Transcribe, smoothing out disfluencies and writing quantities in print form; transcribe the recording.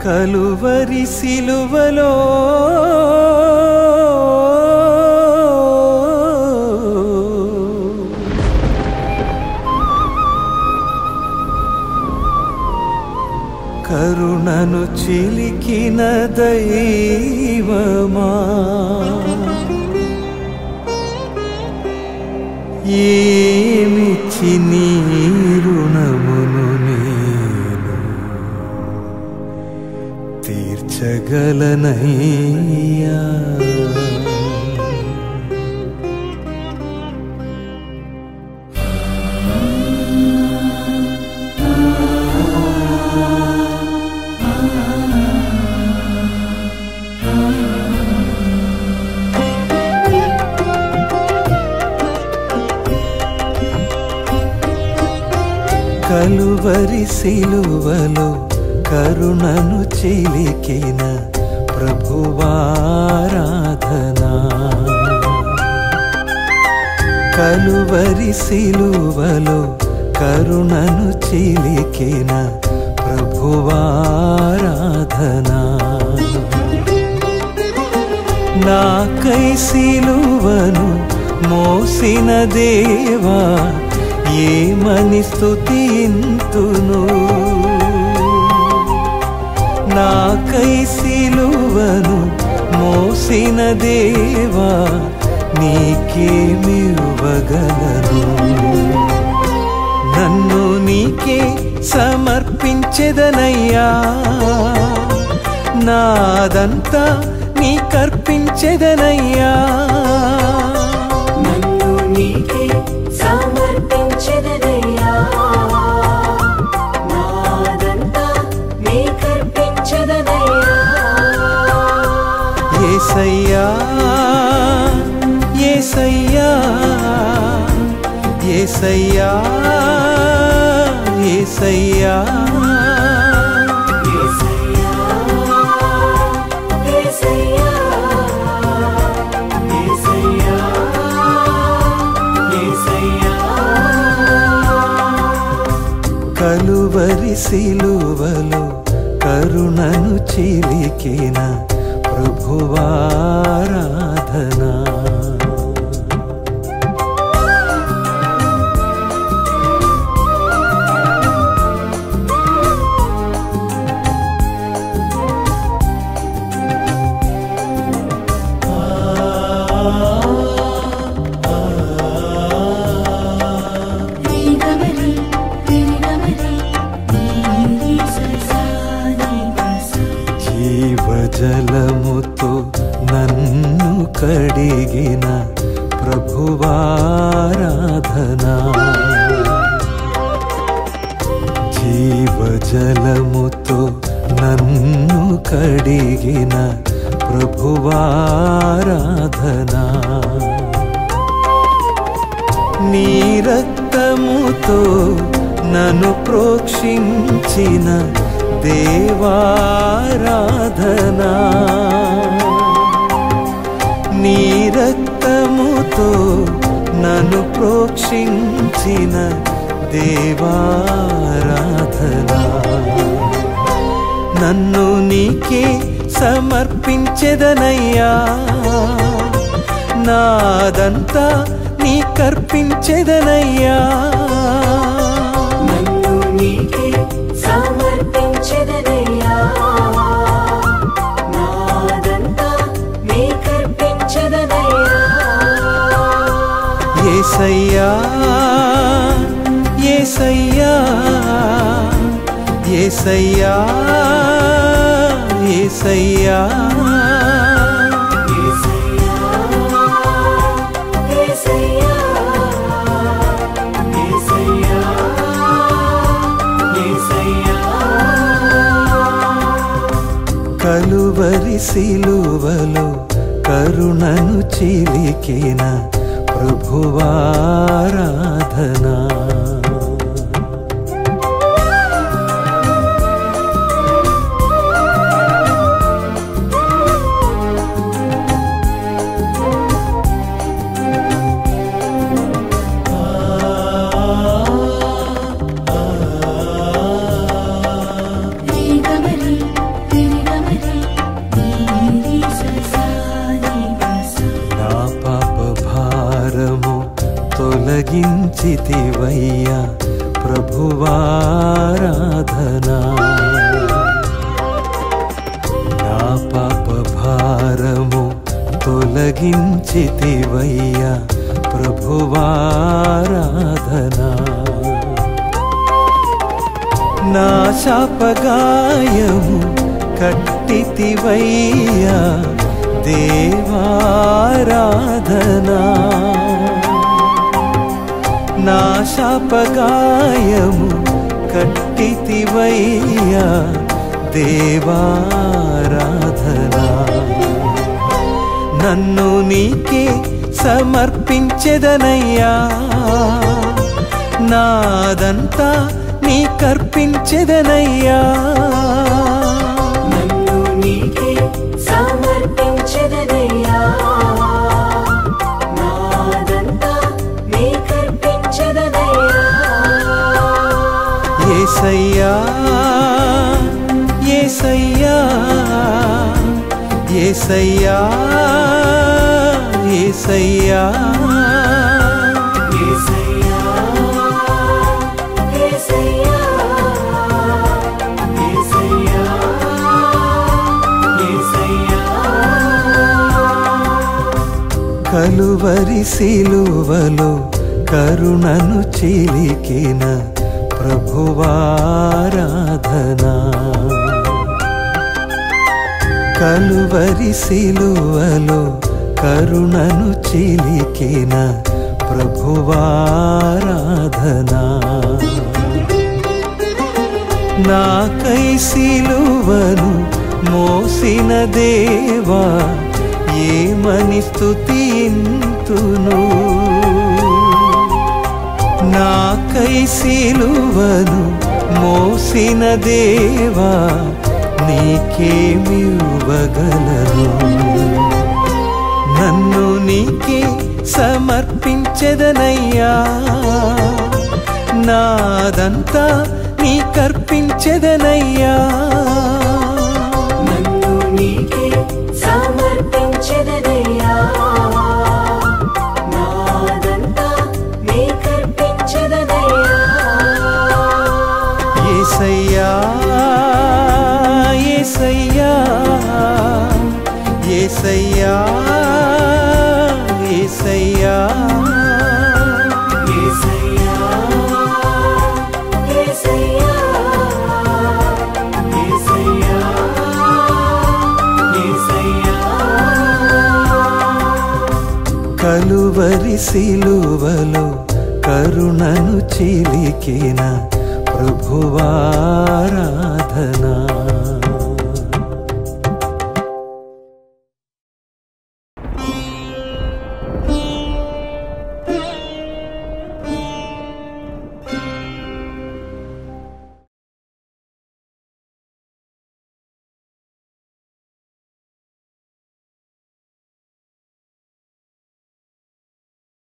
కలువరి సిలువలో కరుణను చిలికిన దైవమా ఏమిచ్చి నీ రుణమును నేను తీర్చగలనయ్యా కలువరి సిలువలో కరుణను చిలికిన ప్రభువారాధనా కలువరి సిలువలో కరుణను చిలికిన ప్రభువారాధనా నాకై సిలువను మోసిన దేవా ఏమని స్తుతింతును నాకై సిలువను మోసిన దేవా నీకేమివ్వగలను నన్ను నీకే సమర్పించెదనయ్యా నాదంతా నీకర్పించెదనయ్యా నన్ను నీకే సమర్పించెదనయ్యా నాదంతా నీకర్పించెదనయ్యా యేసయ్యా యేసయ్యా యేసయ్యా యేసయ్యా కలువరి సిలువలో కరుణను చిలికిన ప్రభువారాధనా జీవజలముతో నన్ను కడిగిన ప్రభువారాధనా జీవజలముతో నన్ను కడిగిన ప్రభువారాధనా నీ రక్తముతో నన్ను ప్రోక్షించిన దేవారాధనా నీ రక్తముతో నన్ను ప్రోక్షించిన దేవారాధనా నన్ను నీకే సమర్పించెదనయ్యా నాదంతా నీకర్పించెదనయ్యా నన్ను నీకే సమర్పించెదనయ్యా నాదంతా నీకర్పించెదనయ్యా యేసయ్యా యేసయ్యా యేసయ్యా యేసయ్యా కలువరి సిలువలో కరుణను చిలికిన ప్రభువారాధనా తొలగించితివయ్యా ప్రభువారాధనా. నా పాప భారము తొలగించితివయ్యా ప్రభువారాధనా. నా శాపగాయము కట్టితివయ్యా దేవారాధనా. నా శాపగాయము కట్టితివయ్యా దేవారాధనా. నన్ను నీకే సమర్పించెదనయ్యా, నాదంతా నీకర్పించెదనయ్యా. నన్ను నీకే సమర్పించెదనయ్యా, నాదంతా నీకర్పించెదనయ్యా. యేసయ్యా యేసయ్యా యేసయ్యా యేసయ్యా యేసయ్యా యేసయ్యా యేసయ్యా యేసయ్యా. కలువరి సిలువలో కరుణను చిలికిన ప్రభువారాధనా. కలువరి సిలువలో కరుణను చిలికిన ప్రభువారాధనా. నాకై సిలువను మోసిన దేవా ఏమని స్తుతింతును. నాకై సిలువను మోసిన దేవా నీకేమివ్వగలను. నన్ను నీకే సమర్పించెదనయ్యా, నాదంతా నీకర్పించెదనయ్యా. నన్ను నీకే సమర్పించెదనయ్యా, నాదంతా నీకర్పించెదనయ్యా. యేసయ్యా యేసయ్యా యేసయ్యా యేసయ్యా యేసయ్యా యేసయ్యా యేసయ్యా యేసయ్యా. కలువరి సిలువలో కరుణను చిలికిన ప్రభువారాధనా.